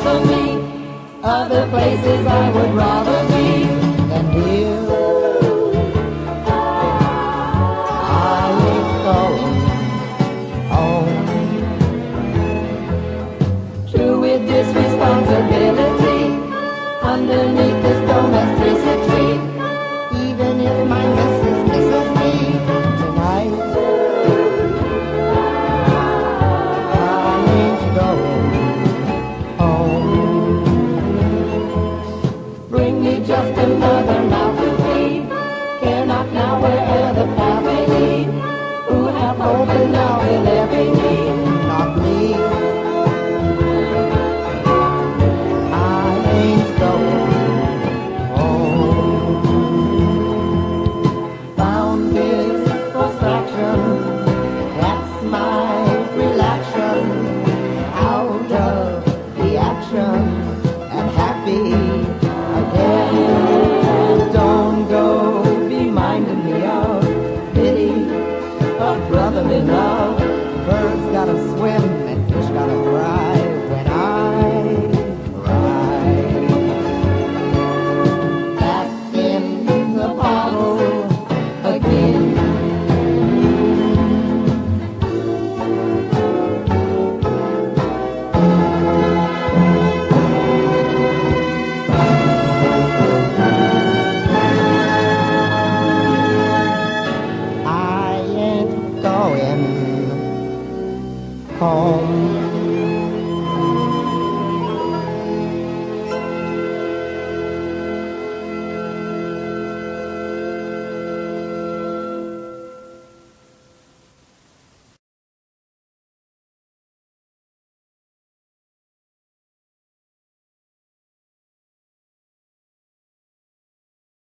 bother me. Other places I would rather be than here. I ain't going home. True with this responsibility, underneath this domesticity, even if my missus misses me tonight, I ain't going home. Bring me just another mouth to feed. Care not now where the path may lead. Who have hope and now fill every need. Not me. I ain't going home. Found this distraction. That's my relaxation. Out of the action and happy again. Don't go be minding me of pity, a brotherly love. Birds gotta swim and fish gotta fry when I cry. Back in the bottle again. I ain't going home.